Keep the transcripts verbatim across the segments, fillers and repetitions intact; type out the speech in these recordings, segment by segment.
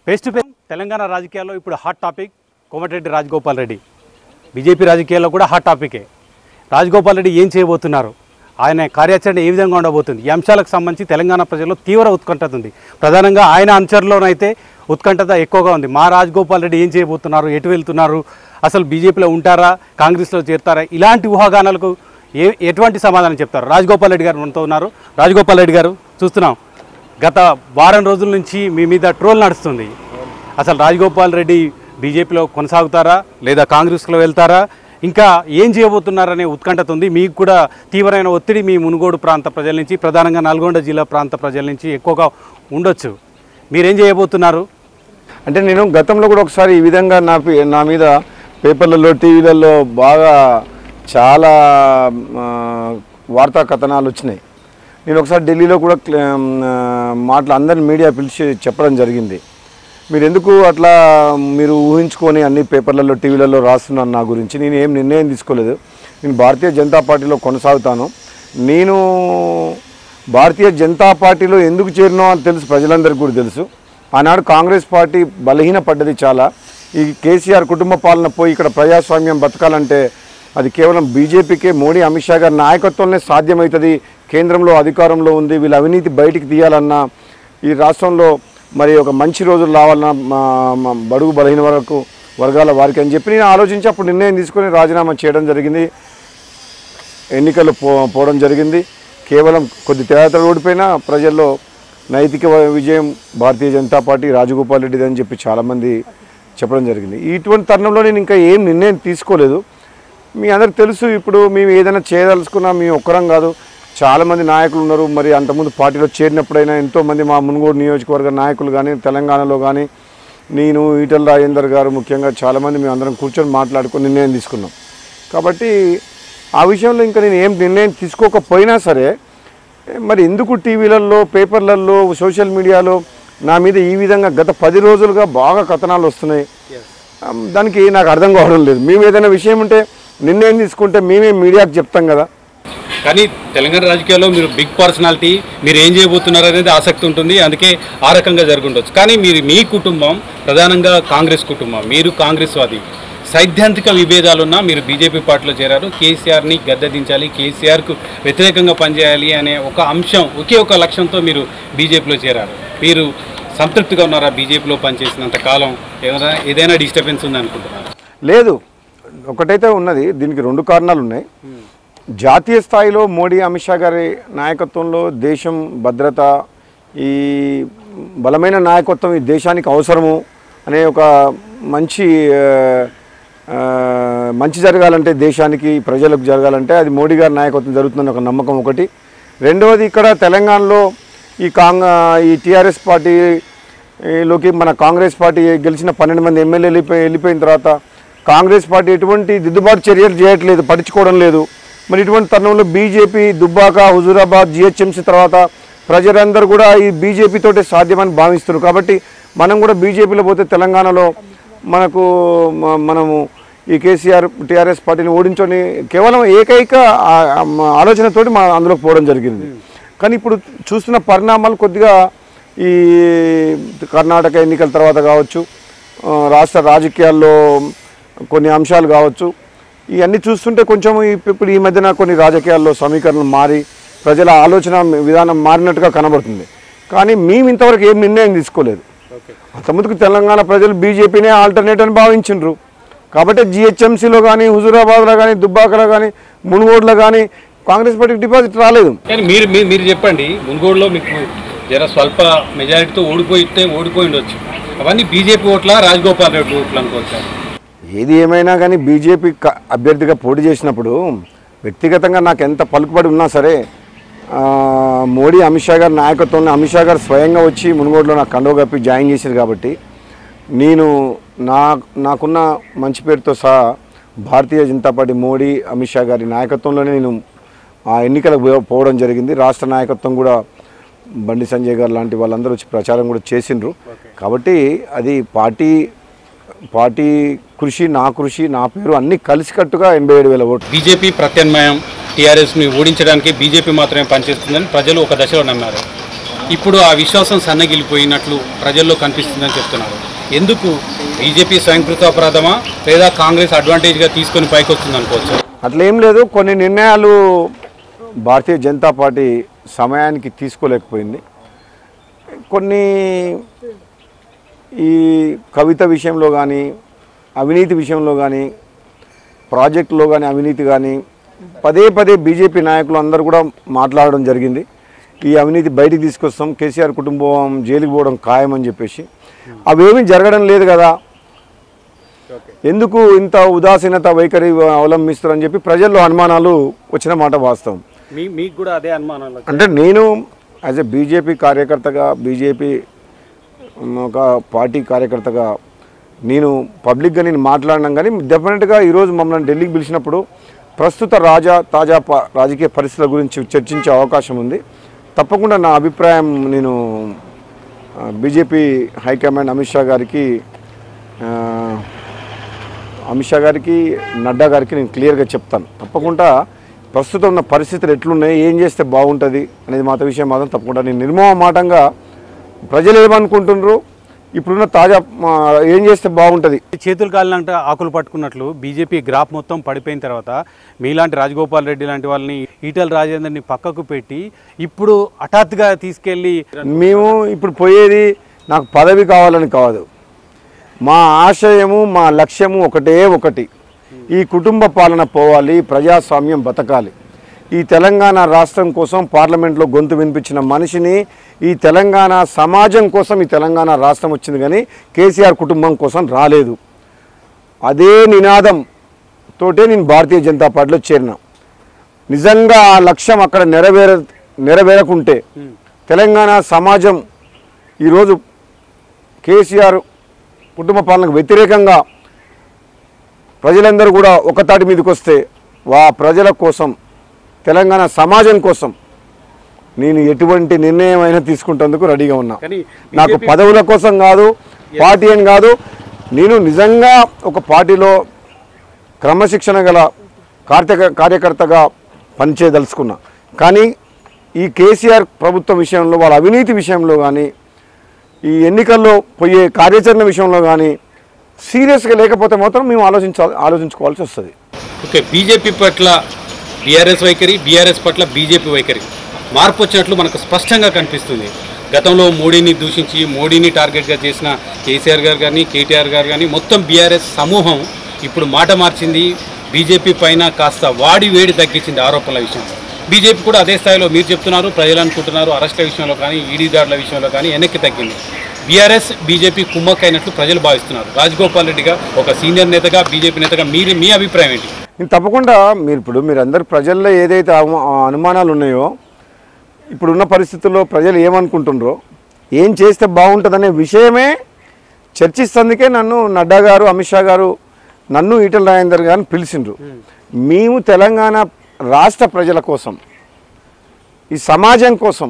Face to face Telangana రాజకీయాల్లో ఇప్పుడు hot topic Komatireddy Rajagopal Reddy. BJP రాజకీయాల్లో కూడా హాట్ టాపికే. రాజగోపాల్ రెడ్డి ఏం చేయబోతున్నారు, ఆయన కార్యాచరణ ఏ విధంగా ఉండబోతుంది, ఈ అంశాలకు సంబంధించి తెలంగాణ ప్రజల్లో తీవ్ర ఉత్కంఠత ఉంది. ప్రధానంగా ఆయన అనుచరులోనైతే ఉత్కంఠత ఎక్కువగా ఉంది. మా రాజగోపాల్ రెడ్డి ఏం చేయబోతున్నారు, ఎటు వెళ్తున్నారు, అసలు బీజేపీలో ఉంటారా, కాంగ్రెస్లో చేరుతారా, ఇలాంటి ఊహాగానాలకు ఏ ఎటువంటి సమాధానం చెప్తారు? రాజగోపాల్ రెడ్డి గారు మనతో ఉన్నారు. రాజగోపాల్ రెడ్డి గారు, చూస్తున్నాం గత వారం రోజుల నుంచి మీ మీద ట్రోల్ నడుస్తుంది. అసలు రాజగోపాల్ రెడ్డి బీజేపీలో కొనసాగుతారా లేదా కాంగ్రెస్లో వెళ్తారా, ఇంకా ఏం చేయబోతున్నారనే ఉత్కంఠత ఉంది. మీకు కూడా తీవ్రమైన ఒత్తిడి మీ మునుగోడు ప్రాంత ప్రజల నుంచి, ప్రధానంగా నల్గొండ జిల్లా ప్రాంత ప్రజల నుంచి ఎక్కువగా ఉండొచ్చు. మీరేం చేయబోతున్నారు? అంటే నేను గతంలో కూడా ఒకసారి ఈ విధంగా నా నా మీద పేపర్లలో టీవీలలో బాగా చాలా వార్తా కథనాలు వచ్చినాయి. నేను ఒకసారి ఢిల్లీలో కూడా మాటలు అందరిని మీడియా పిలిచి చెప్పడం జరిగింది. మీరు ఎందుకు అట్లా మీరు ఊహించుకొని అన్ని పేపర్లలో టీవీలలో రాస్తున్నాను నా గురించి. నేను ఏం నిర్ణయం తీసుకోలేదు. నేను భారతీయ జనతా పార్టీలో కొనసాగుతాను. నేను భారతీయ జనతా పార్టీలో ఎందుకు చేరినో అని తెలుసు, ప్రజలందరికీ కూడా తెలుసు. ఆనాడు కాంగ్రెస్ పార్టీ బలహీన పడ్డది చాలా. ఈ కేసీఆర్ కుటుంబ పాలన పోయి ఇక్కడ ప్రజాస్వామ్యం బతకాలంటే అది కేవలం బీజేపీకే, మోడీ అమిత్ షా గారి నాయకత్వంలోనే సాధ్యమవుతుంది. కేంద్రంలో అధికారంలో ఉంది, వీళ్ళ అవినీతి బయటికి తీయాలన్నా, ఈ రాష్ట్రంలో మరి ఒక మంచి రోజులు రావాలన్నా బడుగు బలహీన వరకు వర్గాల వారికి అని చెప్పి నేను ఆలోచించి అప్పుడు నిర్ణయం తీసుకొని రాజీనామా చేయడం జరిగింది. ఎన్నికలు పో పోవడం జరిగింది. కేవలం కొద్ది తేడాతో ఓడిపోయినా ప్రజల్లో నైతిక విజయం భారతీయ జనతా పార్టీ, రాజగోపాల్ రెడ్డిది అని చెప్పి చాలామంది చెప్పడం జరిగింది. ఇటువంటి తరుణంలో నేను ఇంకా ఏం నిర్ణయం తీసుకోలేదు. మీ అందరికి తెలుసు, ఇప్పుడు మేము ఏదైనా చేయదలుచుకున్నా మేము ఒక్కరం కాదు, చాలామంది నాయకులు ఉన్నారు. మరి అంతకుముందు పార్టీలో చేరినప్పుడైనా ఎంతోమంది మా మునుగోడు నియోజకవర్గ నాయకులు కానీ, తెలంగాణలో కానీ, నేను ఈటెల రాజేందర్ గారు ముఖ్యంగా చాలామంది మేము అందరం కూర్చొని మాట్లాడుకొని నిర్ణయం తీసుకున్నాం. కాబట్టి ఆ విషయంలో ఇంకా నేను ఏం నిర్ణయం తీసుకోకపోయినా సరే, మరి ఎందుకు టీవీలలో, పేపర్లలో, సోషల్ మీడియాలో నా మీద ఈ విధంగా గత పది రోజులుగా బాగా కథనాలు వస్తున్నాయి, దానికి నాకు అర్థం కావడం లేదు. మేము ఏదైనా విషయం ఉంటే నిర్ణయం తీసుకుంటే మేమే మీడియాకు చెప్తాం కదా. కానీ తెలంగాణ రాజకీయాల్లో మీరు బిగ్ పర్సనాలిటీ, మీరు ఏం చేయబోతున్నారు అనేది ఆసక్తి ఉంటుంది, అందుకే ఆ రకంగా జరుగుండొచ్చు. కానీ మీరు మీ కుటుంబం ప్రధానంగా కాంగ్రెస్ కుటుంబం, మీరు కాంగ్రెస్ వాది, సైద్ధాంతిక విభేదాలున్నా మీరు బీజేపీ పార్టీలో చేరారు. కేసీఆర్ని గద్దెదించాలి, కేసీఆర్కు వ్యతిరేకంగా పనిచేయాలి అనే ఒక అంశం, ఒకే ఒక లక్ష్యంతో మీరు బీజేపీలో చేరారు. మీరు సంతృప్తిగా ఉన్నారా బీజేపీలో పనిచేసినంత కాలం? ఏదైనా ఏదైనా డిస్టర్బెన్స్ ఉందనుకుంటున్నారా? లేదు, ఒకటైతే ఉన్నది. దీనికి రెండు కారణాలు ఉన్నాయి. జాతీయ స్థాయిలో మోడీ అమిత్ షా గారి నాయకత్వంలో దేశం భద్రత, ఈ బలమైన నాయకత్వం ఈ దేశానికి అవసరము అనే ఒక మంచి మంచి జరగాలంటే, దేశానికి ప్రజలకు జరగాలంటే అది మోడీ గారి నాయకత్వం జరుగుతుందని ఒక నమ్మకం ఒకటి. రెండవది, ఇక్కడ తెలంగాణలో ఈ కాంగ్ ఈ టీఆర్ఎస్ పార్టీలోకి మన కాంగ్రెస్ పార్టీ గెలిచిన పన్నెండు మంది ఎమ్మెల్యేలు వెళ్ళిపోయి వెళ్ళిపోయిన తర్వాత కాంగ్రెస్ పార్టీ ఎటువంటి దిద్దుబాటు చర్యలు చేయట్లేదు, పట్టించుకోవడం లేదు. మరి ఇటువంటి తరుణంలో బీజేపీ దుబ్బాక, హుజూరాబాద్, జిహెచ్ఎంసీ తర్వాత ప్రజలందరూ కూడా ఈ బీజేపీతోటే సాధ్యమని భావిస్తున్నారు. కాబట్టి మనం కూడా బీజేపీలో పోతే తెలంగాణలో మనకు మనము ఈ కేసీఆర్ టీఆర్ఎస్ పార్టీని ఓడించని కేవలం ఏకైక ఆలోచనతోటి మా అందులోకి పోవడం జరిగింది. కానీ ఇప్పుడు చూస్తున్న పరిణామాలు కొద్దిగా ఈ కర్ణాటక ఎన్నికల తర్వాత కావచ్చు, రాష్ట్ర రాజకీయాల్లో కొన్ని అంశాలు కావచ్చు, ఇవన్నీ చూస్తుంటే కొంచెం ఇప్పుడు ఈ మధ్యన కొన్ని రాజకీయాల్లో సమీకరణలు మారి ప్రజల ఆలోచన విధానం మారినట్టుగా కనబడుతుంది. కానీ మేము ఇంతవరకు ఏం నిర్ణయం తీసుకోలేదు. అంతకుముందుకు తెలంగాణ ప్రజలు బీజేపీనే ఆల్టర్నేట్ అని భావించిండ్రు. కాబట్టి జిహెచ్ఎంసీలో కానీ, హుజూరాబాద్లో కానీ, దుబ్బాకలో కానీ, మునుగోడులో కానీ కాంగ్రెస్ పార్టీకి డిపాజిట్ రాలేదు. కానీ మీరు మీరు చెప్పండి, మునుగోడులో మీకు జర స్వల్ప మెజారిటీతో ఓడిపోయితే ఓడిపోయి ఉండొచ్చు, అవన్నీ బీజేపీ ఓట్ల, రాజగోపాల్ రెడ్డి ఓట్లు అనుకోవచ్చు. ఏది ఏమైనా కానీ బీజేపీ అభ్యర్థిగా పోటీ చేసినప్పుడు వ్యక్తిగతంగా నాకు ఎంత పలుకుబడి ఉన్నా సరే, మోడీ అమిత్ షా గారి నాయకత్వంలో అమిత్ షా గారు స్వయంగా వచ్చి మునుగోడులో నాకు కండువ కప్పి జాయిన్ చేశారు. కాబట్టి నేను నా నాకున్న మంచి పేరుతో సహా భారతీయ జనతా పార్టీ, మోడీ అమిత్ షా గారి నాయకత్వంలోనే నేను ఆ ఎన్నికలకు పోవడం జరిగింది. రాష్ట్ర నాయకత్వం కూడా బండి సంజయ్ గారు లాంటి వాళ్ళందరూ వచ్చి ప్రచారం కూడా చేసిండ్రు. కాబట్టి అది పార్టీ పార్టీ కృషి, నా కృషి, నా పేరు అన్నీ కలిసికట్టుగా ఎనభై ఏడు వేల ఓట్లు. బీజేపీ ప్రత్యామ్నాయం టీఆర్ఎస్ని ఓడించడానికి బీజేపీ మాత్రమే పనిచేస్తుందని ప్రజలు ఒక దశలో నమ్మారు. ఇప్పుడు ఆ విశ్వాసం సన్నగిలిపోయినట్లు ప్రజల్లో కనిపిస్తుందని చెప్తున్నారు. ఎందుకు బీజేపీ స్వయంకృతాపరాధమా లేదా కాంగ్రెస్ అడ్వాంటేజ్గా తీసుకొని పైకి వస్తుంది అనుకోవచ్చు? అట్లేం లేదు. కొన్ని నిర్ణయాలు భారతీయ జనతా పార్టీ సమయానికి తీసుకోలేకపోయింది. కొన్ని ఈ కవిత విషయంలో కానీ, అవినీతి విషయంలో కానీ, ప్రాజెక్టులో కానీ అవినీతి కానీ పదే పదే బీజేపీ నాయకులు అందరూ కూడా మాట్లాడడం జరిగింది. ఈ అవినీతి బయటికి తీసుకొస్తాం, కేసీఆర్ కుటుంబం జైలుకి పోవడం ఖాయమని చెప్పేసి. అవేమీ జరగడం లేదు కదా, ఎందుకు ఇంత ఉదాసీనత వైఖరి అవలంబిస్తారని చెప్పి ప్రజల్లో అనుమానాలు వచ్చిన మాట వాస్తవం. మీకు కూడా అదే అనుమానాలు? అంటే నేను యాజ్ ఎ బీజేపీ కార్యకర్తగా, బీజేపీ ఒక పార్టీ కార్యకర్తగా నేను పబ్లిక్గా నేను మాట్లాడినాం. కానీ డెఫినెట్గా ఈరోజు మమ్మల్ని ఢిల్లీకి పిలిచినప్పుడు ప్రస్తుత రాజా తాజా రాజకీయ పరిస్థితుల గురించి చర్చించే అవకాశం ఉంది. తప్పకుండా నా అభిప్రాయం నేను బీజేపీ హైకమాండ్ అమిత్ షా గారికి అమిత్ షా గారికి నడ్డా గారికి నేను క్లియర్గా చెప్తాను. తప్పకుండా ప్రస్తుతం ఉన్న పరిస్థితులు ఎట్లున్నాయి, ఏం చేస్తే బాగుంటుంది అనేది మాత్రం విషయం మాత్రం తప్పకుండా నేను నిర్మోహమాటంగా ప్రజలు ఏమనుకుంటున్నారు, ఇప్పుడున్న తాజా ఏం చేస్తే బాగుంటుంది. చేతులు కాలినంటే ఆకులు పట్టుకున్నట్లు బీజేపీ గ్రాఫ్ మొత్తం పడిపోయిన తర్వాత మీలాంటి రాజగోపాల్ రెడ్డి లాంటి వాళ్ళని, ఈటల రాజేందర్ని పక్కకు పెట్టి ఇప్పుడు హఠాత్తుగా తీసుకెళ్ళి మేము ఇప్పుడు పోయేది నాకు పదవి కావాలని కాదు, మా ఆశయము మా లక్ష్యము ఒకటే ఒకటి. ఈ కుటుంబ పాలన పోవాలి, ప్రజాస్వామ్యం బతకాలి. ఈ తెలంగాణ రాష్ట్రం కోసం పార్లమెంట్లో గొంతు వినిపించిన మనిషిని, ఈ తెలంగాణ సమాజం కోసం ఈ తెలంగాణ రాష్ట్రం వచ్చింది కానీ కేసీఆర్ కుటుంబం కోసం రాలేదు. అదే నినాదం తోటే నేను భారతీయ జనతా పార్టీలో చేరిన. నిజంగా ఆ లక్ష్యం అక్కడ నెరవేర నెరవేరకుంటే తెలంగాణ సమాజం ఈరోజు కేసీఆర్ కుటుంబ పాలనకు వ్యతిరేకంగా ప్రజలందరూ కూడా ఒక తాటి మీదకి వస్తే వా ప్రజల కోసం, తెలంగాణ సమాజం కోసం నేను ఎటువంటి నిర్ణయం అయినా తీసుకుంటేందుకు రెడీగా ఉన్నా. నాకు పదవుల కోసం కాదు, పార్టీ అని కాదు, నేను నిజంగా ఒక పార్టీలో క్రమశిక్షణ గల కార్యక కార్యకర్తగా పనిచేయదలుచుకున్నా. కానీ ఈ కేసీఆర్ ప్రభుత్వం విషయంలో, వాళ్ళ అవినీతి విషయంలో కానీ, ఈ ఎన్నికల్లో పోయే కార్యాచరణ విషయంలో కానీ సీరియస్గా లేకపోతే మాత్రం మేము ఆలోచించాలి ఆలోచించుకోవాల్సి వస్తుంది. ఓకే, బీజేపీ పట్ల బీఆర్ఎస్ వైఖరి, బీఆర్ఎస్ పట్ల బీజేపీ వైఖరి మార్పు వచ్చినట్లు మనకు స్పష్టంగా కనిపిస్తుంది. గతంలో మోడీని దూషించి మోడీని టార్గెట్గా చేసిన కేసీఆర్ గారు కానీ, కేటీఆర్ గారు కానీ మొత్తం బీఆర్ఎస్ సమూహం ఇప్పుడు మాట మార్చింది. బీజేపీ పైన కాస్త వాడి వేడి తగ్గించింది ఆరోపణల విషయంలో. బీజేపీ కూడా అదే స్థాయిలో మీరు చెప్తున్నారు, ప్రజలు అనుకుంటున్నారు, అరెస్టుల విషయంలో కానీ, ఈడీ దాడుల విషయంలో కానీ వెనక్కి తగ్గింది. బీఆర్ఎస్ బీజేపీ కుమ్మక్కైనట్లు ప్రజలు భావిస్తున్నారు. రాజగోపాల్ రెడ్డిగా ఒక సీనియర్ నేతగా, బీజేపీ నేతగా మీరు మీ అభిప్రాయం ఏంటి? నేను తప్పకుండా మీరు ఇప్పుడు మీరందరూ ప్రజల్లో ఏదైతే అనుమానాలు ఉన్నాయో, ఇప్పుడున్న పరిస్థితుల్లో ప్రజలు ఏమనుకుంటున్నారో, ఏం చేస్తే బాగుంటుందనే విషయమే చర్చిస్తేందుకే నన్ను నడ్డా గారు, అమిత్ షా గారు నన్ను ఈటల రాజేందర్ గారిని పిలిచిండ్రు. మేము తెలంగాణ రాష్ట్ర ప్రజల కోసం, ఈ సమాజం కోసం,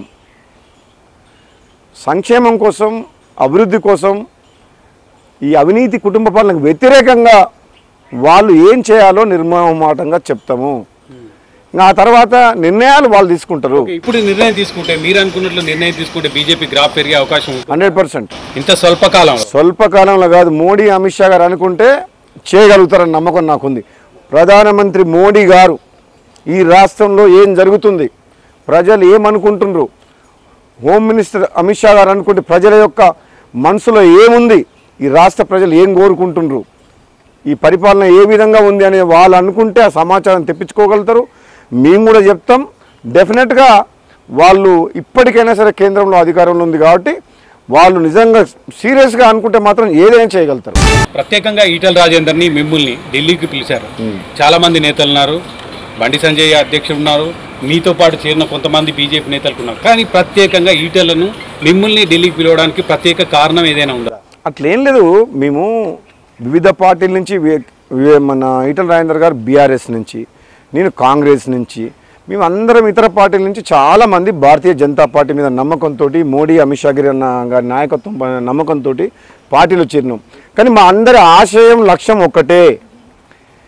సంక్షేమం కోసం, అభివృద్ధి కోసం, ఈ అవినీతి కుటుంబ పాలనకు వ్యతిరేకంగా వాళ్ళు ఏం చేయాలో నిర్మమాటంగా చెప్తాము. ఆ తర్వాత నిర్ణయాలు వాళ్ళు తీసుకుంటారు. ఇప్పుడు నిర్ణయం తీసుకుంటే, మీరు అనుకున్నట్లు నిర్ణయం తీసుకుంటే బీజేపీ గ్రాఫ్ పెరిగే అవకాశం హండ్రెడ్ పర్సెంట్ ఇంత స్వల్పకాలం స్వల్పకాలంలో కాదు. మోడీ అమిత్ షా గారు అనుకుంటే చేయగలుగుతారని నమ్మకం నాకుంది. ప్రధానమంత్రి మోడీ గారు ఈ రాష్ట్రంలో ఏం జరుగుతుంది, ప్రజలు ఏమనుకుంటున్నారు, హోమ్ మినిస్టర్ అమిత్ షా గారు అనుకుంటే ప్రజల యొక్క మనసులో ఏముంది, ఈ రాష్ట్ర ప్రజలు ఏం కోరుకుంటున్నారు, ఈ పరిపాలన ఏ విధంగా ఉంది అనే వాళ్ళు అనుకుంటే ఆ సమాచారం తెప్పించుకోగలుగుతారు. మేము కూడా చెప్తాం. డెఫినెట్గా వాళ్ళు ఇప్పటికైనా సరే కేంద్రంలో అధికారంలో ఉంది కాబట్టి వాళ్ళు నిజంగా సీరియస్గా అనుకుంటే మాత్రం ఏదైనా చేయగలుగుతారు. ప్రత్యేకంగా ఈటల రాజేందర్ని మిమ్మల్ని ఢిల్లీకి పిలిచారు. చాలామంది నేతలు ఉన్నారు, బండి సంజయ్ అధ్యక్షుడు ఉన్నారు, మీతో పాటు చేరిన కొంతమంది బీజేపీ నేతలు ఉన్నారు. కానీ ప్రత్యేకంగా ఈటలను మిమ్మల్ని ఢిల్లీకి పిలవడానికి ప్రత్యేక కారణం ఏదైనా ఉందా? అట్లేం లేదు. మేము వివిధ పార్టీల నుంచి, మన ఈటల రాజేందర్ గారు బీఆర్ఎస్ నుంచి, నేను కాంగ్రెస్ నుంచి, మేము అందరం ఇతర పార్టీల నుంచి చాలామంది భారతీయ జనతా పార్టీ మీద నమ్మకంతో, మోడీ అమిత్ షా గారి గారి నాయకత్వం నమ్మకంతో పార్టీలో చేరినాం. కానీ మా అందరి ఆశయం లక్ష్యం ఒక్కటే,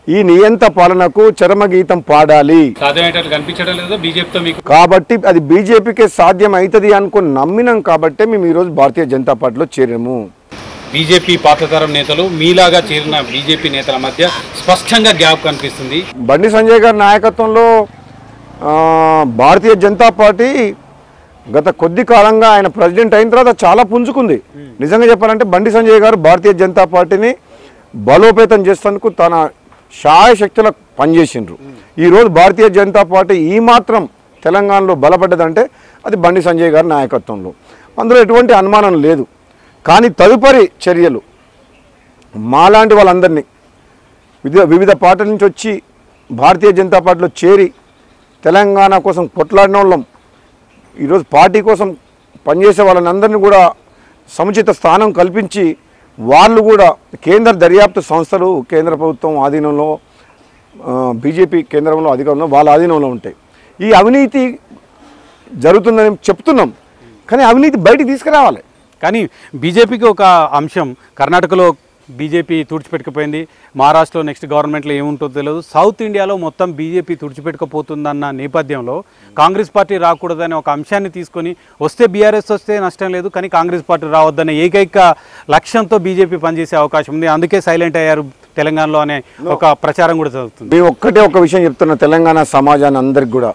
ఈ నియంత పాలనకు చరమగీతం పాడాలి. కనిపించడం లేదు బీజేపీతో మీకు, కాబట్టి అది బీజేపీకే సాధ్యం అవుతుంది అనుకుని నమ్మినాం కాబట్టి మేము ఈరోజు భారతీయ జనతా పార్టీలో చేరాము. బీజేపీ పాతతరం నేతలు మీలాగా చేరిన బీజేపీ నేతల మధ్య స్పష్టంగా గ్యాప్ కనిపిస్తుంది. బండి సంజయ్ గారి నాయకత్వంలో భారతీయ జనతా పార్టీ గత కొద్ది కాలంగా ఆయన ప్రెసిడెంట్ అయిన తర్వాత చాలా పుంజుకుంది. నిజంగా చెప్పాలంటే బండి సంజయ్ గారు భారతీయ జనతా పార్టీని బలోపేతం చేసేందుకు తన శాయశక్తులకు పనిచేసిండ్రు. ఈరోజు భారతీయ జనతా పార్టీ ఈ మాత్రం తెలంగాణలో బలపడ్డదంటే అది బండి సంజయ్ గారి నాయకత్వంలో, అందులో ఎటువంటి అనుమానం లేదు. కానీ తదుపరి చర్యలు మాలాంటి వాళ్ళందరినీ వివిధ వివిధ పార్టీల నుంచి వచ్చి భారతీయ జనతా పార్టీలో చేరి తెలంగాణ కోసం కొట్లాడిన వాళ్ళం, ఈరోజు పార్టీ కోసం పనిచేసే వాళ్ళని అందరినీ కూడా సముచిత స్థానం కల్పించి వాళ్ళు కూడా కేంద్ర దర్యాప్తు సంస్థలు కేంద్ర ప్రభుత్వం ఆధీనంలో, బీజేపీ కేంద్రంలో అధికారంలో వాళ్ళ ఆధీనంలో ఉంటాయి. ఈ అవినీతి జరుగుతుందని చెప్తున్నాం, కానీ అవినీతి బయటికి తీసుకురావాలి. కానీ బీజేపీకి ఒక అంశం, కర్ణాటకలో బీజేపీ తుడిచిపెట్టుకుపోయింది, మహారాష్ట్రలో నెక్స్ట్ గవర్నమెంట్లో ఏముంటుందో తెలియదు, సౌత్ ఇండియాలో మొత్తం బీజేపీ తుడిచిపెట్టుకుపోతుందన్న నేపథ్యంలో కాంగ్రెస్ పార్టీ రాకూడదనే ఒక అంశాన్ని తీసుకొని వస్తే బీఆర్ఎస్ వస్తే నష్టం లేదు, కానీ కాంగ్రెస్ పార్టీ రావద్దనే ఏకైక లక్ష్యంతో బీజేపీ పనిచేసే అవకాశం ఉంది, అందుకే సైలెంట్ అయ్యారు తెలంగాణలో అనే ఒక ప్రచారం కూడా జరుగుతుంది. మేము ఒక్కటే ఒక విషయం చెప్తున్నా తెలంగాణ సమాజాన్ని అందరికి కూడా,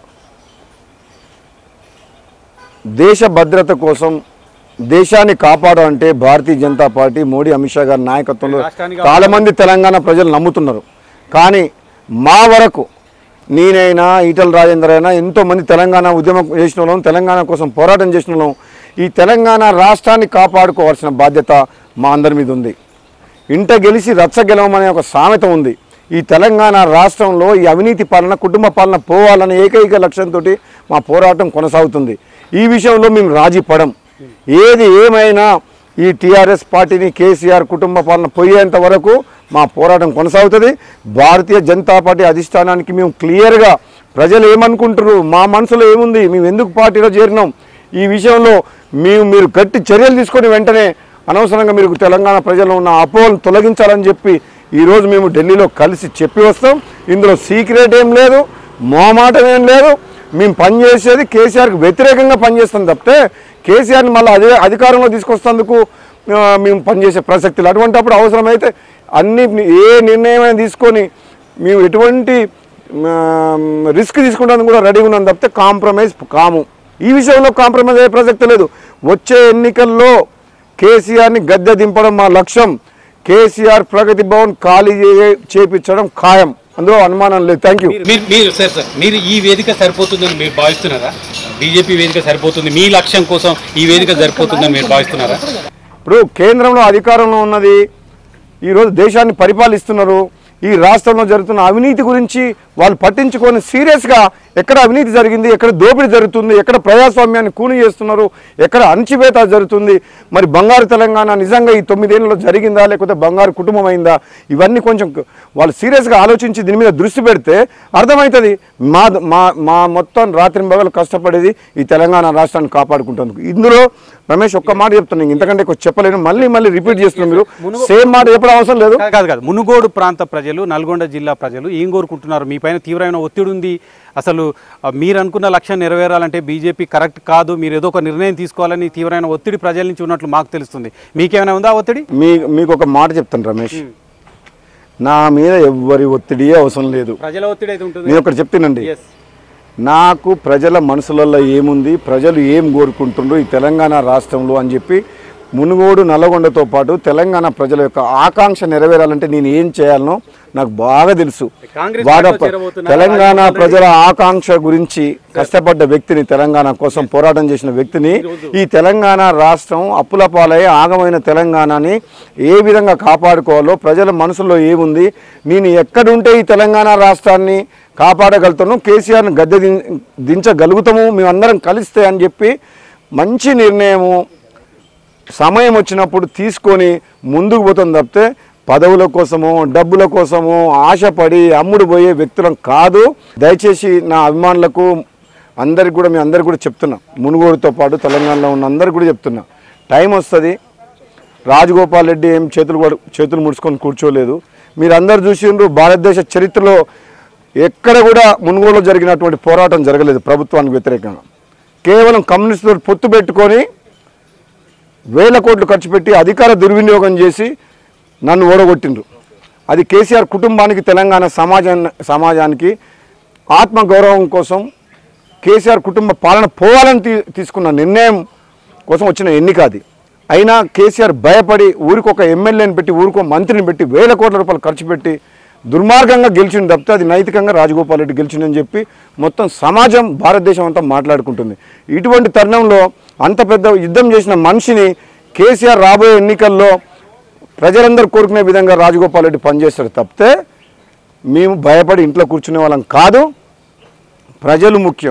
దేశ భద్రత కోసం దేశాన్ని కాపాడాలంటే భారతీయ జనతా పార్టీ మోడీ అమిత్ షా గారి నాయకత్వంలో చాలా మంది తెలంగాణ ప్రజలు నమ్ముతున్నారు. కానీ మా వరకు నేనైనా ఈటల రాజేందర్ అయినా ఎంతోమంది తెలంగాణ ఉద్యమం చేసిన వాళ్ళం, తెలంగాణ కోసం పోరాటం చేసిన వాళ్ళం, ఈ తెలంగాణ రాష్ట్రాన్ని కాపాడుకోవాల్సిన బాధ్యత మా అందరి మీద ఉంది. ఇంట గెలిచి రచ్చ గెలవమనే ఒక సామెత ఉంది. ఈ తెలంగాణ రాష్ట్రంలో ఈ అవినీతి పాలన, కుటుంబ పాలన పోవాలనే ఏకైక లక్ష్యంతో మా పోరాటం కొనసాగుతుంది. ఈ విషయంలో మేము రాజీ పడం. ఏది ఏమైనా ఈ టీఆర్ఎస్ పార్టీని, కేసీఆర్ కుటుంబ పాలన పోయేంత వరకు మా పోరాటం కొనసాగుతుంది. భారతీయ జనతా పార్టీ అధిష్టానానికి మేము క్లియర్గా ప్రజలు ఏమనుకుంటారు, మా మనసులో ఏముంది, మేము ఎందుకు పార్టీలో చేరినాం, ఈ విషయంలో మేము మీరు గట్టి చర్యలు తీసుకొని వెంటనే అనవసరంగా మీరు తెలంగాణ ప్రజల్లో ఉన్న అపోహలను తొలగించాలని చెప్పి ఈరోజు మేము ఢిల్లీలో కలిసి చెప్పి వస్తాం. ఇందులో సీక్రెట్ ఏం లేదు, మోమాటం ఏం లేదు. మేము పనిచేసేది కేసీఆర్కి వ్యతిరేకంగా పనిచేస్తాం తప్పితే కేసీఆర్ని మళ్ళీ అదే అధికారంలో తీసుకొస్తేందుకు మేము పనిచేసే ప్రసక్తులు. అటువంటిప్పుడు అవసరమైతే అన్ని ఏ నిర్ణయమైనా తీసుకొని మేము ఎటువంటి రిస్క్ తీసుకుంటానికి కూడా రెడీగా ఉన్నాం తప్పితే కాంప్రమైజ్ కాము. ఈ విషయంలో కాంప్రమైజ్ అయ్యే ప్రసక్తి లేదు. వచ్చే ఎన్నికల్లో కేసీఆర్ని గద్దె దింపడం మా లక్ష్యం. కేసీఆర్ ప్రగతి భవన్ ఖాళీ చేయించడం ఖాయం, అందులో అనుమానం లేదు. Thank you. మీరు సార్ సార్ మీరు ఈ వేదిక సరిపోతుందని మీరు భావిస్తున్నారా? బీజేపీ వేదిక సరిపోతుంది, మీ లక్ష్యం కోసం ఈ వేదిక సరిపోతుందని మీరు భావిస్తున్నారా? ఇప్పుడు కేంద్రంలో అధికారంలో ఉన్నది, ఈరోజు దేశాన్ని పరిపాలిస్తున్నారు. ఈ రాష్ట్రంలో జరుగుతున్న అవినీతి గురించి వాళ్ళు పట్టించుకొని సీరియస్గా ఎక్కడ అవినీతి జరిగింది, ఎక్కడ దోపిడీ జరుగుతుంది, ఎక్కడ ప్రజాస్వామ్యాన్ని కూని చేస్తున్నారు, ఎక్కడ అణచివేత జరుగుతుంది, మరి బంగారు తెలంగాణ నిజంగా ఈ తొమ్మిదేళ్లలో జరిగిందా లేకపోతే బంగారు కుటుంబం అయిందా, ఇవన్నీ కొంచెం వాళ్ళు సీరియస్గా ఆలోచించి దీని మీద దృష్టి పెడితే అర్థమవుతుంది. మా మా మా మొత్తం రాత్రింబగలు కష్టపడేది ఈ తెలంగాణ రాష్ట్రాన్ని కాపాడుకుంటేందుకు. ఇందులో రమేష్ ఒక్క మాట చెప్తున్నాను, ఇంతకంటే ఎక్కువ చెప్పలేను, మళ్ళీ మళ్ళీ రిపీట్ చేస్తున్నాను. మీరు సేమ్ మాట చెప్పడం అవసరం లేదు. కాదు కాదు మునుగోడు ప్రాంత ప్రజలు, నల్గొండ జిల్లా ప్రజలు ఏం కోరుకుంటున్నారు? మీ పైన తీవ్రమైన ఒత్తిడి ఉంది, అసలు మీరు అనుకున్న లక్ష్యం నెరవేరాలంటే బీజేపీ కరెక్ట్ కాదు, మీరు ఏదో ఒక నిర్ణయం తీసుకోవాలని తీవ్రమైన ఒత్తిడి ప్రజల నుంచి ఉన్నట్లు మాకు తెలుస్తుంది. మీకేమైనా ఉందా ఒత్తిడి? మీ మీకు ఒక మాట చెప్తాను రమేష్, నా మీద ఎవ్వరి ఒత్తిడి అవసరం లేదు. ప్రజల ఒత్తిడి అయితే ఉంటుంది. నేను ఒకటి చెప్తానండి, నాకు ప్రజల మనసులలో ఏముంది, ప్రజలు ఏం కోరుకుంటుండ్రు ఈ తెలంగాణ రాష్ట్రంలో అని చెప్పి మునుగోడు నల్లగొండతో పాటు తెలంగాణ ప్రజల యొక్క ఆకాంక్ష నెరవేరాలంటే నేను ఏం చేయాలనో నాకు బాగా తెలుసు. వాడ తెలంగాణ ప్రజల ఆకాంక్ష గురించి కష్టపడ్డ వ్యక్తిని, తెలంగాణ కోసం పోరాటం చేసిన వ్యక్తిని, ఈ తెలంగాణ రాష్ట్రం అప్పుల పాలై ఆగమైన తెలంగాణని ఏ విధంగా కాపాడుకోవాలో ప్రజల మనసులో ఏముంది, నేను ఎక్కడుంటే ఈ తెలంగాణ రాష్ట్రాన్ని కాపాడగలుగుతాను, కేసీఆర్ని గద్దె దించగలుగుతాము మేమందరం కలిస్తే అని చెప్పి మంచి నిర్ణయము సమయం వచ్చినప్పుడు తీసుకొని ముందుకు పోతాం తప్పితే పదవుల కోసమో డబ్బుల కోసమో ఆశపడి అమ్ముడు పోయే వ్యక్తులం కాదు. దయచేసి నా అభిమానులకు అందరికి కూడా మీ అందరికి కూడా చెప్తున్నా, మునుగోడుతో పాటు తెలంగాణలో ఉన్న అందరికి కూడా చెప్తున్నా, టైం వస్తుంది. రాజగోపాల్ రెడ్డి ఏం చేతులు చేతులు ముడుచుకొని కూర్చోలేదు. మీరందరూ చూసిండ్రు, భారతదేశ చరిత్రలో ఎక్కడ కూడా మునుగోడులో జరిగినటువంటి పోరాటం జరగలేదు ప్రభుత్వానికి వ్యతిరేకంగా. కేవలం కమ్యూనిస్టులు పొత్తు పెట్టుకొని వేల కోట్లు ఖర్చు పెట్టి అధికార దుర్వినియోగం చేసి నన్ను ఓడగొట్టిండ్రు. అది కేసీఆర్ కుటుంబానికి, తెలంగాణ సమాజాన్ని సమాజానికి ఆత్మగౌరవం కోసం కేసీఆర్ కుటుంబ పాలన పోవాలని తీ తీసుకున్న నిర్ణయం కోసం వచ్చిన ఎన్నిక అది. అయినా కేసీఆర్ భయపడి ఊరికొక ఎమ్మెల్యేని పెట్టి, ఊరికో మంత్రిని పెట్టి వేల కోట్ల రూపాయలు ఖర్చు పెట్టి దుర్మార్గంగా గెలిచింది తప్పితే అది నైతికంగా రాజగోపాల్ రెడ్డి గెలిచిందని చెప్పి మొత్తం సమాజం, భారతదేశం అంతా మాట్లాడుకుంటుంది. ఇటువంటి తరుణంలో అంత పెద్ద యుద్ధం చేసిన మనిషిని కేసీఆర్ రాబోయే ఎన్నికల్లో ప్రజలందరూ కోరుకునే విధంగా రాజగోపాల్ రెడ్డి పనిచేస్తారు తప్పితే మేము భయపడి ఇంట్లో కూర్చునే వాళ్ళం కాదు. ప్రజలు ముఖ్యం,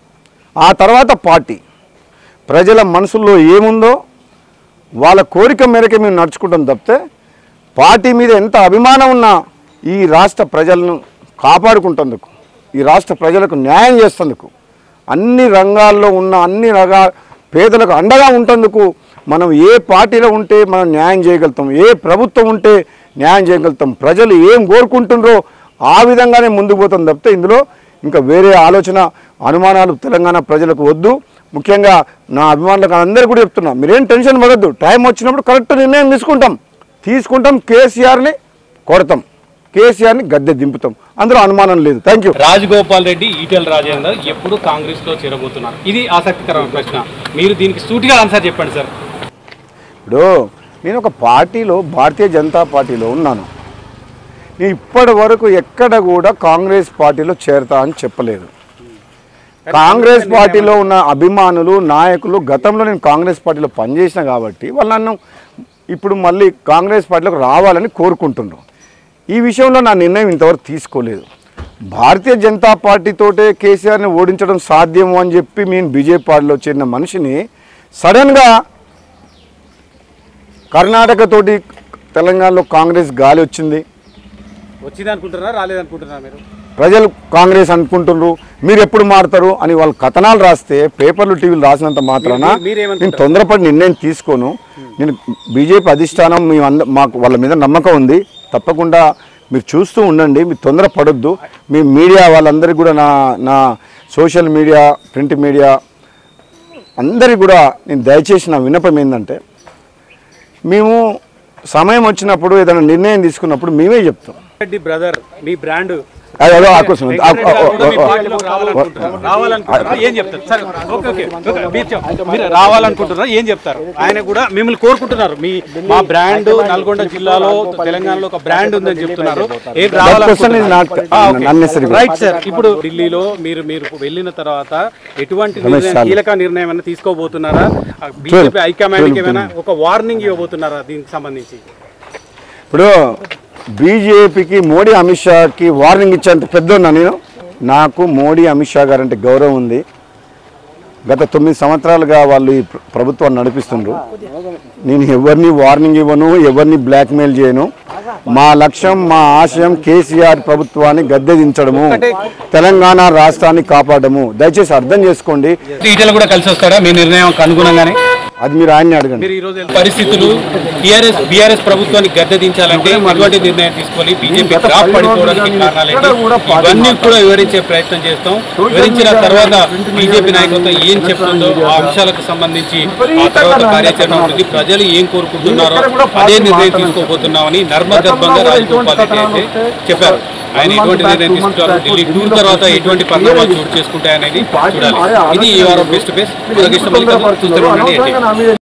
ఆ తర్వాత పార్టీ. ప్రజల మనసుల్లో ఏముందో వాళ్ళ కోరిక మేరకే మేము నడుచుకుంటాం తప్పితే పార్టీ మీద ఎంత అభిమానం ఉన్నా ఈ రాష్ట్ర ప్రజలను కాపాడుకుంటందుకు, ఈ రాష్ట్ర ప్రజలకు న్యాయం చేసేందుకు, అన్ని రంగాల్లో ఉన్న అన్ని రగా పేదలకు అండగా ఉంటందుకు మనం ఏ పార్టీలో ఉంటే మనం న్యాయం చేయగలుగుతాం, ఏ ప్రభుత్వం ఉంటే న్యాయం చేయగలుగుతాం, ప్రజలు ఏం కోరుకుంటుండ్రో ఆ విధంగానే ముందుకు పోతాం తప్పితే ఇందులో ఇంకా వేరే ఆలోచన, అనుమానాలు తెలంగాణ ప్రజలకు వద్దు. ముఖ్యంగా నా అభిమానులకు అందరూ కూడా చెప్తున్నా, మీరేం టెన్షన్ పడద్దు. టైం వచ్చినప్పుడు కరెక్ట్ నిర్ణయం తీసుకుంటాం తీసుకుంటాం కేసీఆర్ని కొడతాం, కేసీఆర్ని గద్దె దింపుతాం, అందులో అనుమానం లేదు. Thank you. రాజగోపాల్ రెడ్డి, ఈటెల రాజేందర్ ఎప్పుడు కాంగ్రెస్లో చేరబోతున్నారు? ఇది ఆసక్తికరమైన ప్రశ్న. మీరు దీనికి సూటిగా ఆన్సర్ చెప్పండి సార్. ఇప్పుడు నేను ఒక పార్టీలో, భారతీయ జనతా పార్టీలో ఉన్నాను. నేను ఇప్పటి వరకు ఎక్కడ కూడా కాంగ్రెస్ పార్టీలో చేరతా అని చెప్పలేదు. కాంగ్రెస్ పార్టీలో ఉన్న అభిమానులు, నాయకులు, గతంలో నేను కాంగ్రెస్ పార్టీలో పనిచేసిన కాబట్టి వాళ్ళు నన్ను ఇప్పుడు మళ్ళీ కాంగ్రెస్ పార్టీలోకి రావాలని కోరుకుంటున్నారు. ఈ విషయంలో నా నిర్ణయం ఇంతవరకు తీసుకోలేదు. భారతీయ జనతా పార్టీతోటే కేసీఆర్ని ఓడించడం సాధ్యము అని చెప్పి నేను బీజేపీ పార్టీలో చేరిన మనిషిని సడన్గా కర్ణాటకతోటి తెలంగాణలో కాంగ్రెస్ గాలి వచ్చింది. వచ్చింది అనుకుంటున్నారా, రాలేదనుకుంటున్నారా? మీరు ప్రజలు కాంగ్రెస్ అనుకుంటున్నారు, మీరు ఎప్పుడు మారుతారు అని వాళ్ళు కథనాలు రాస్తే, పేపర్లు, టీవీలు రాసినంత మాత్రాన నేను తొందరపడి నిర్ణయం తీసుకోను. నేను బీజేపీ అధిష్టానం మీ అంద మాకు వాళ్ళ మీద నమ్మకం ఉంది. తప్పకుండా మీరు చూస్తూ ఉండండి, మీరు తొందరపడొద్దు. మీ మీడియా వాళ్ళందరికీ కూడా నా నా సోషల్ మీడియా, ప్రింట్ మీడియా అందరికీ కూడా నేను దయచేసి నా విన్నపం ఏంటంటే, మేము సమయం వచ్చినప్పుడు ఏదైనా నిర్ణయం తీసుకున్నప్పుడు మేమే చెప్తాం. రెడ్డి బ్రదర్, మీ బ్రాండ్ అదో ఆ క్వశ్చన్ రావాలనుకుంటున్నారు, ఏం చెప్తారు? ఆయన కూడా మిమ్మల్ని కోరుకుంటున్నారు. మీ మా బ్రాండ్ నల్గొండ జిల్లాలో, తెలంగాణలో ఒక బ్రాండ్ ఉందని చెప్తున్నారు. ఏం రావాలనుకుంటున్నారు? Right sir. ఇప్పుడు ఢిల్లీలో మీరు మీరు వెళ్ళిన తర్వాత ఎటువంటి కీలక నిర్ణయం అయినా తీసుకోబోతున్నారా? బీజేపీ హైకమాండ్కి ఏమైనా ఒక వార్నింగ్ ఇవ్వబోతున్నారా దీనికి సంబంధించి? ఇప్పుడు బీజేపీకి మోడీ, అమిత్ షాకి వార్నింగ్ ఇచ్చేంత పెద్దన్నా నేను. నాకు మోడీ, అమిత్ షా గారు అంటే గౌరవం ఉంది. గత తొమ్మిది సంవత్సరాలుగా వాళ్ళు ఈ ప్రభుత్వాన్ని నడిపిస్తుండ్రు. నేను ఎవరిని వార్నింగ్ ఇవ్వను, ఎవరిని బ్లాక్మెయిల్ చేయను. మా లక్ష్యం, మా ఆశయం కేసీఆర్ ప్రభుత్వాన్ని గద్దె దించడము, తెలంగాణ రాష్ట్రాన్ని కాపాడము. దయచేసి అర్థం చేసుకోండి. ఈటెల కూడా కలిసి వస్తాడా మీ నిర్ణయం అనుగుణంగానే? అది మీరు ఆయన్ని అడగండి. పరిస్థితులు టీఆర్ఎస్ బీఆర్ఎస్ ప్రభుత్వాన్ని గద్దె దించాలంటే ఎటువంటి నిర్ణయం తీసుకోవాలి, బీజేపీ డ్రాప్ పడిపోవడానికి కారణాలు ఇవన్నీ కూడా వివరించే ప్రయత్నం చేస్తాం. వివరించిన తర్వాత బీజేపీ నాయకత్వం ఏం చెప్తుందో ఆ అంశాలకు సంబంధించి ఆ తర్వాత కార్యాచరణ ఉంటుంది. ప్రజలు ఏం కోరుకుంటున్నారో అదే నిర్ణయం తీసుకోబోతున్నామని నర్మగర్భంగా రాజగోపాల్ రెడ్డి అయితే చెప్పారు. ఆయన ఎటువంటి నిర్ణయం తీసుకుంటారు, ఢిల్లీ టూర్ తర్వాత ఎటువంటి పరిణామాలు చోటు చేసుకుంటాయనేది చూడాలి. ఇది ఈ వారం ఫేస్ టు ఫేస్.